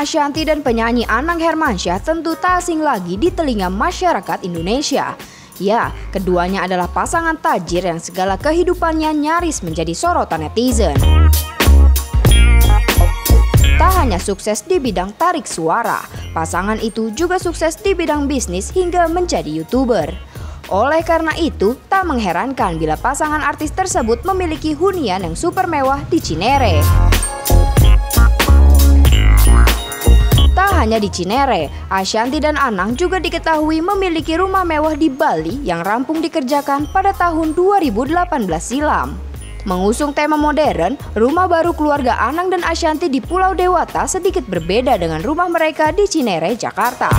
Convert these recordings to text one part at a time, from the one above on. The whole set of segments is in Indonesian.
Ashanty dan penyanyi Anang Hermansyah tentu tak asing lagi di telinga masyarakat Indonesia. Ya, keduanya adalah pasangan tajir yang segala kehidupannya nyaris menjadi sorotan netizen. Tak hanya sukses di bidang tarik suara, pasangan itu juga sukses di bidang bisnis hingga menjadi YouTuber. Oleh karena itu, tak mengherankan bila pasangan artis tersebut memiliki hunian yang super mewah di Cinere. Tak hanya di Cinere, Ashanty dan Anang juga diketahui memiliki rumah mewah di Bali yang rampung dikerjakan pada tahun 2018 silam. Mengusung tema modern, rumah baru keluarga Anang dan Ashanty di Pulau Dewata sedikit berbeda dengan rumah mereka di Cinere, Jakarta.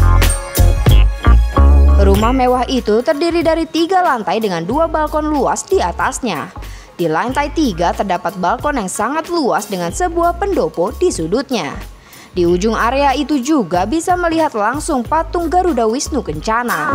Rumah mewah itu terdiri dari 3 lantai dengan 2 balkon luas di atasnya. Di lantai 3 terdapat balkon yang sangat luas dengan sebuah pendopo di sudutnya. Di ujung area itu juga bisa melihat langsung patung Garuda Wisnu Kencana.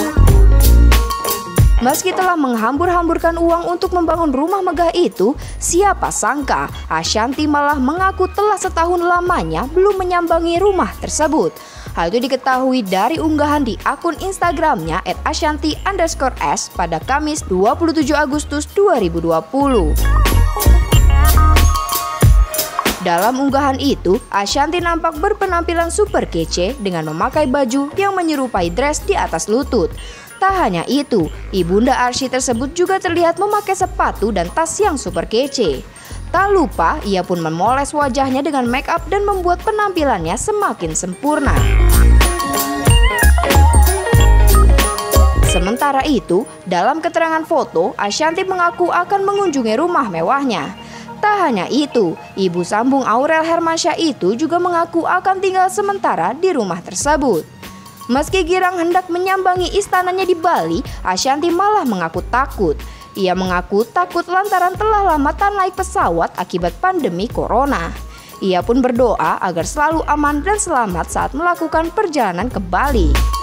Meski telah menghambur-hamburkan uang untuk membangun rumah megah itu, siapa sangka Ashanty malah mengaku telah setahun lamanya belum menyambangi rumah tersebut. Hal itu diketahui dari unggahan di akun Instagramnya @ashanty_s pada Kamis 27 Agustus 2020. Dalam unggahan itu, Ashanty nampak berpenampilan super kece dengan memakai baju yang menyerupai dress di atas lutut. Tak hanya itu, ibunda Arsy tersebut juga terlihat memakai sepatu dan tas yang super kece. Tak lupa, ia pun memoles wajahnya dengan make up dan membuat penampilannya semakin sempurna. Sementara itu, dalam keterangan foto, Ashanty mengaku akan mengunjungi rumah mewahnya. Tak hanya itu, ibu sambung Aurel Hermansyah itu juga mengaku akan tinggal sementara di rumah tersebut. Meski girang hendak menyambangi istananya di Bali, Ashanty malah mengaku takut. Ia mengaku takut lantaran telah lama tak naik pesawat akibat pandemi corona. Ia pun berdoa agar selalu aman dan selamat saat melakukan perjalanan ke Bali.